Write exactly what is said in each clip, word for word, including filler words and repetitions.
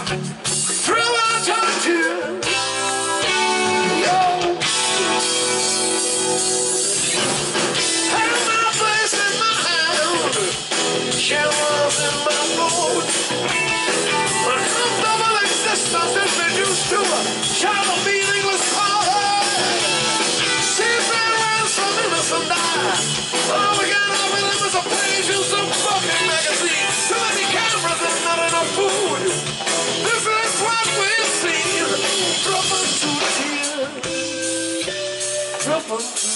through our torture. Yo, have my place in my hand, showers in my boat. My comfortable existence is reduced to a shallow, meaningless cause. Seafair ransom, innocent die. All we got out of them is a page in some fucking magazine. Too many cameras and not enough food. This is what we've seen. Drop unto tears. Drop unto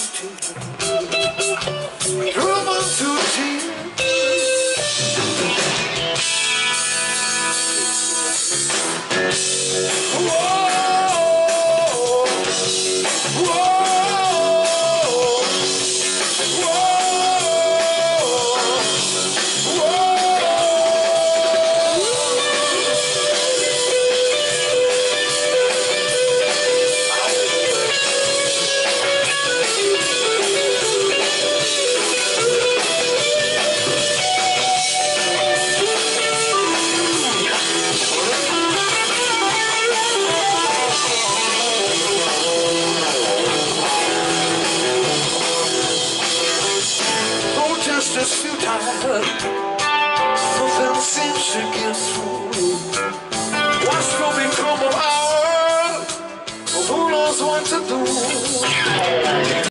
tears. Drop unto tears. It's futile, nothing seems to get through. What's gonna become of our world? Who knows what to do?